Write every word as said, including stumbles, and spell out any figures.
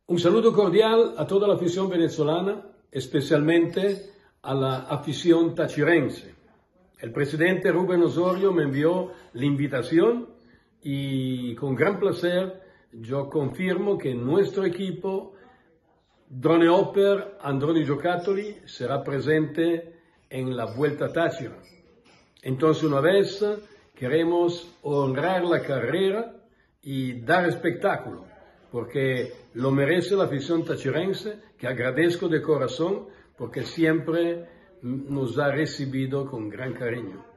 Un saludo cordial a toda la afición venezolana, especialmente a la afición tachirense. El presidente Rubén Osorio me envió la invitación y con gran placer yo confirmo que nuestro equipo Drone Hopper Androni Giocattoli será presente en la Vuelta a Táchira. Entonces, una vez queremos honrar la carrera y dar espectáculo, porque lo merece la afición tachirense, que agradezco de corazón porque siempre nos ha recibido con gran cariño.